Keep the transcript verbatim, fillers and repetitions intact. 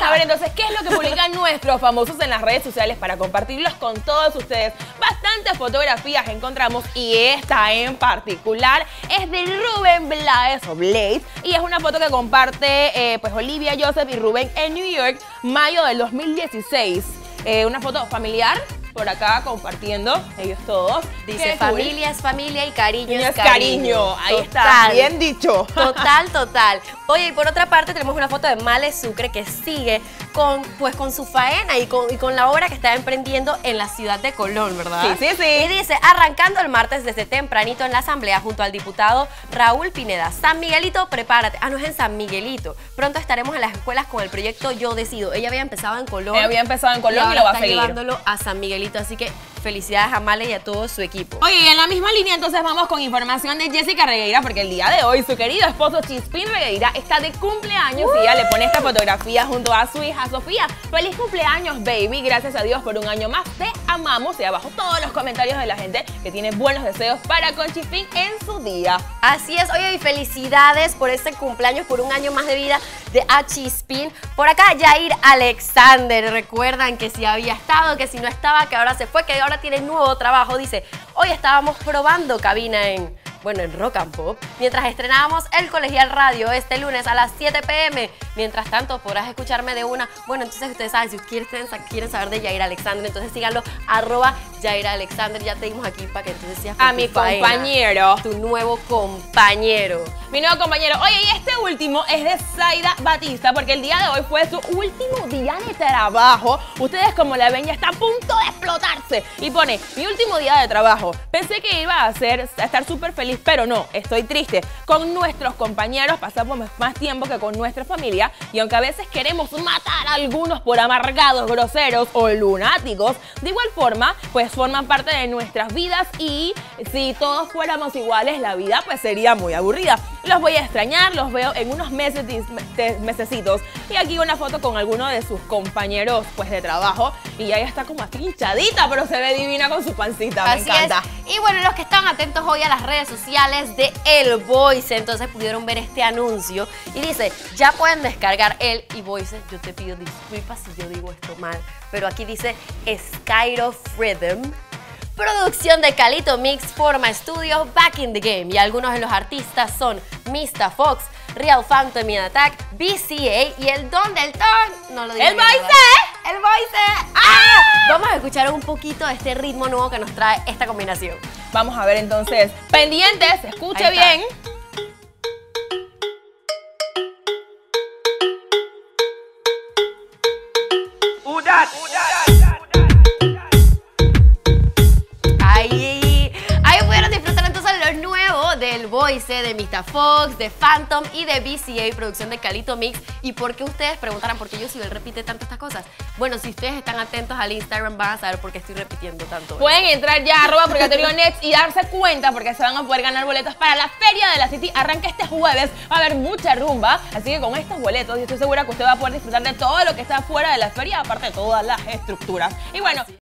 a ver entonces, ¿qué es lo que publican nuestros famosos en las redes sociales para compartirlos con todos ustedes? Bastantes fotografías encontramos y esta en particular es de Rubén Blades o Blade y es una foto que comparte eh, pues Olivia Joseph y Rubén en New York, mayo del dos mil dieciséis. Eh, una foto familiar. Por acá compartiendo, ellos todos. Dice, familia cool. Es familia y cariño es cariño. cariño. Ahí está, bien dicho. Total, total. Oye, y por otra parte tenemos una foto de Male Sucre que sigue con, pues, con su faena y con, y con la obra que está emprendiendo en la ciudad de Colón, ¿verdad? Sí, sí, sí. Y dice, arrancando el martes desde tempranito en la asamblea junto al diputado Raúl Pineda. San Miguelito, prepárate. Ah, no es en San Miguelito. Pronto estaremos en las escuelas con el proyecto Yo Decido. Ella había empezado en Colón. Ella había empezado en Colón y, y lo va a está seguir. llevándolo a San Miguelito, así que felicidades a Male y a todo su equipo. Oye, y en la misma línea entonces vamos con información de Jessica Regueira, porque el día de hoy su querido esposo Chispín Regueira está de cumpleaños uh. y ella le pone esta fotografía junto a su hija Sofía. ¡Feliz cumpleaños, baby! Gracias a Dios por un año más. Te amamos. Y abajo todos los comentarios de la gente que tiene buenos deseos para con Chispín en su día. Así es. Oye, y felicidades por este cumpleaños, por un año más de vida de a Chispín. Por acá, Yair Alexander. Recuerdan que si había estado, que si no estaba, que ahora se fue, que ahora tiene nuevo trabajo. Dice, hoy estábamos probando cabina en, bueno, en Rock and Pop, mientras estrenábamos El Colegial Radio este lunes a las siete p m Mientras tanto, podrás escucharme de una. Bueno, entonces ustedes saben, si quieren, quieren saber de Yair Alexander, entonces síganlo, arroba Yair Alexander. Ya te dimos aquí para que entonces seas a mi faena, compañero. Tu nuevo compañero. Mi nuevo compañero. Oye, y este último es de Zaida Batista, porque el día de hoy fue su último día de trabajo. Ustedes, como la ven, ya está a punto de explotarse. Y pone, mi último día de trabajo. Pensé que iba a, hacer, a estar súper feliz, pero no, estoy triste. Con nuestros compañeros pasamos más tiempo que con nuestra familia. Y aunque a veces queremos matar a algunos por amargados, groseros o lunáticos, de igual forma, pues forman parte de nuestras vidas y si todos fuéramos iguales, la vida pues sería muy aburrida. Los voy a extrañar, los veo en unos meses, mesecitos. Y aquí una foto con alguno de sus compañeros pues de trabajo y ella está como aquí hinchadita, pero se ve divina con su pancita, me Así encanta. Es. Y bueno, los que están atentos hoy a las redes sociales de El Voice, entonces pudieron ver este anuncio y dice, ya pueden descargar el y Voice. Yo te pido disculpas si yo digo esto mal, pero aquí dice Skyro Freedom. Producción de Calito Mix, Forma Studio, Back in the Game. Y algunos de los artistas son Mista Fox, Real Phantom y Attack, B C A y el Don del Ton. No lo digo. ¡El Voice! ¡El Voice! ¡Ah! Vamos a escuchar un poquito de este ritmo nuevo que nos trae esta combinación. Vamos a ver entonces. Pendientes, escuche bien. ¡Udat! Ahí, ahí pudieron disfrutar entonces lo nuevo del Voice, de Mista Fox, de Phantom y de B C A, producción de Calito Mix. ¿Y por qué ustedes preguntarán por qué yo si él repite tanto estas cosas? Bueno, si ustedes están atentos al Instagram van a saber por qué estoy repitiendo tanto. Pueden entrar ya a arroba Purgatorio Next y darse cuenta porque se van a poder ganar boletos para la Feria de la City. Arranca este jueves, va a haber mucha rumba, así que con estos boletos yo estoy segura que usted va a poder disfrutar de todo lo que está fuera de la feria, aparte de todas las estructuras. Y bueno,